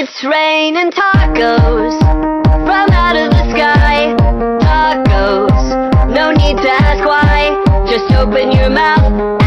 It's raining tacos from out of the sky. Tacos, no need to ask why. Just open your mouth